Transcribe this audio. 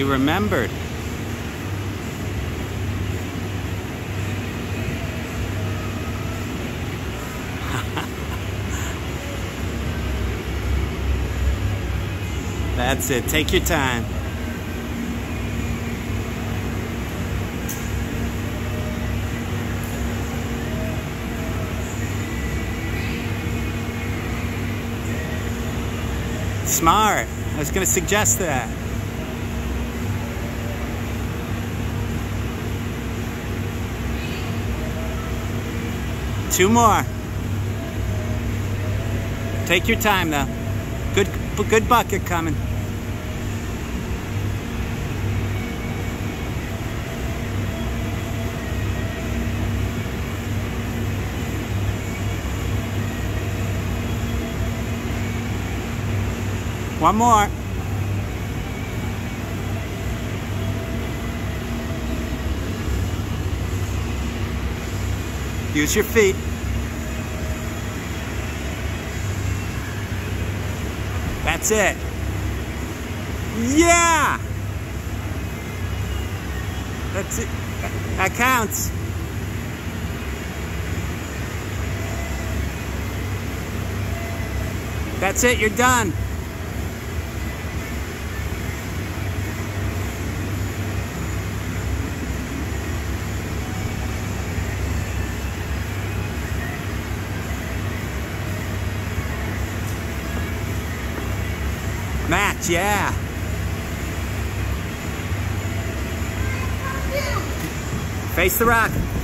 You remembered. That's it. Take your time. Smart. I was going to suggest that. Two more. Take your time though. Good bucket coming. One more. Use your feet. That's it. Yeah! That's it. That counts. That's it, you're done. Match, yeah. Face the rock.